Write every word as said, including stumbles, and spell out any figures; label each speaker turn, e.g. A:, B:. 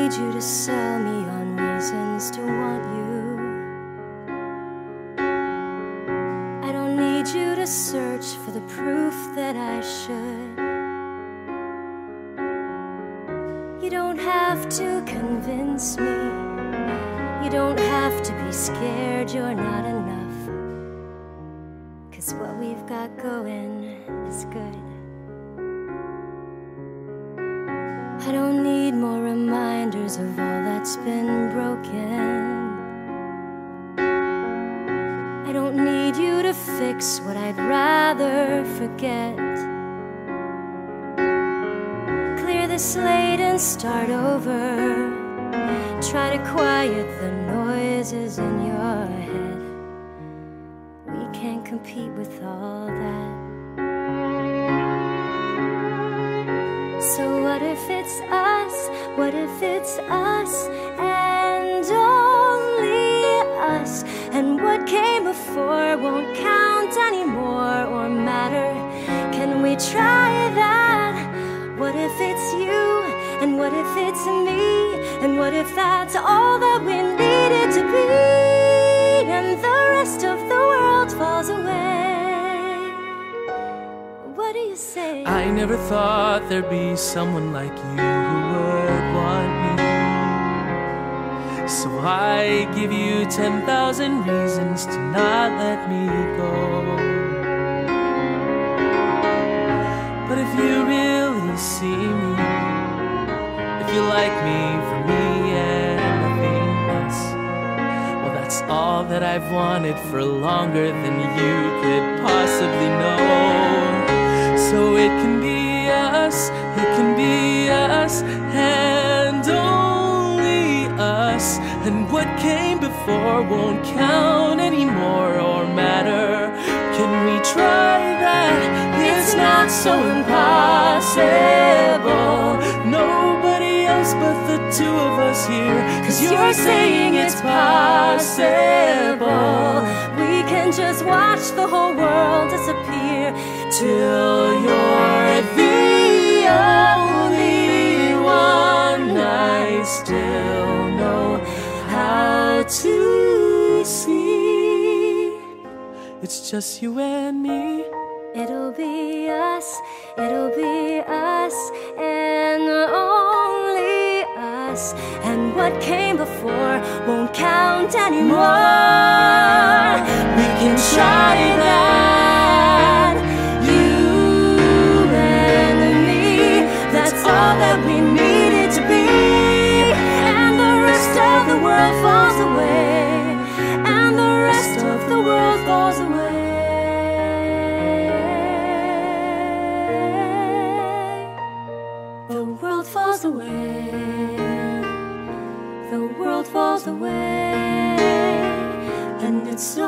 A: need you to sell me on reasons to want you. I don't need you to search for the proof that I should. You don't have to convince me. You don't have to be scared you're not enough. 'Cause what we've got going is good. I don't need more reminders of all that's been broken. I don't need you to fix what I'd rather forget. Clear the slate and start over. Try to quiet the noises in your head. We can't compete with all that. So what if it's us? What if it's us and only us? And what came before won't count anymore or matter. Can we try that? What if it's you? And what if it's me? And what if that's all that we needed to be? And the rest of the world falls away. What do you say?
B: I never thought there'd be someone like you who would want me. So I give you ten thousand reasons to not let me go. But if you really see me, if you like me for me and nothing else, well, that's all that I've wanted for longer than you could possibly know. So it can be us, it can be us, and only us. And what came before won't count anymore or matter. Can we try that? It's not so impossible. Nobody else but the two of us here. 'Cause you're saying it's possible.
A: We can just watch the whole world disappear
B: Till you're the only one I still know how to see. It's just you and me.
A: It'll be us, it'll be us, and only us. And what came before won't count anymore. We can try that, you and me. That's all that we needed to be. And the rest of the world falls away. And the rest of the world falls away. The world falls away. The world falls away. And it's so